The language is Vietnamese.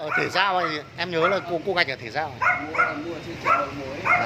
Ở Thể Giao thì em nhớ là cô gạch ở Thể Giao. Mua trên chợ đầu mối.